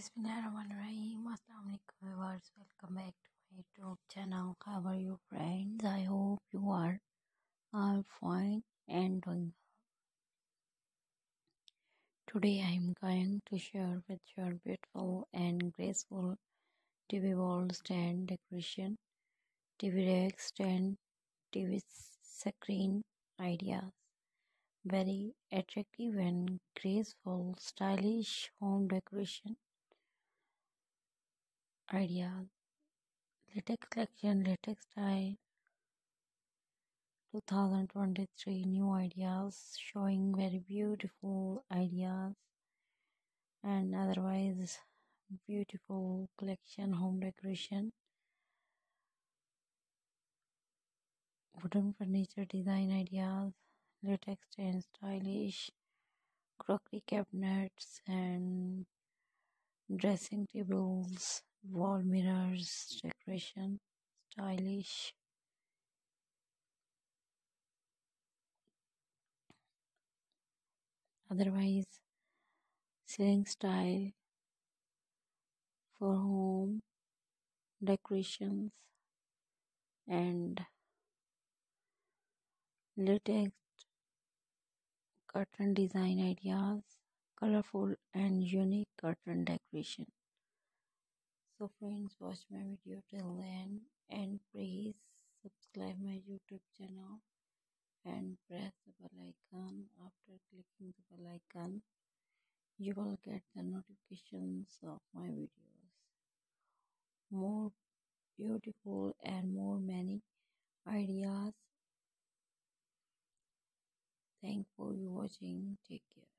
Bismillahirrahmanirrahim. Assalamualaikum viewers. Welcome back to my YouTube channel. How are you friends? I hope you are all fine and doing well. Today I am going to share with your beautiful and graceful TV wall stand decoration, TV rack stand, TV screen ideas. Very attractive and graceful, stylish home decoration ideas. Latex collection, latex style 2023 new ideas showing very beautiful ideas and otherwise beautiful collection home decoration, wooden furniture design ideas, latex and stylish crockery cabinets and dressing tables, wall mirrors decoration, stylish. Otherwise, ceiling style for home decorations and latex curtain design ideas, colorful and unique curtain decoration. So friends, watch my video till then and please subscribe my YouTube channel and press the bell icon. After clicking the bell icon, you will get the notifications of my videos. More beautiful and more many ideas. Thank for you watching. Take care.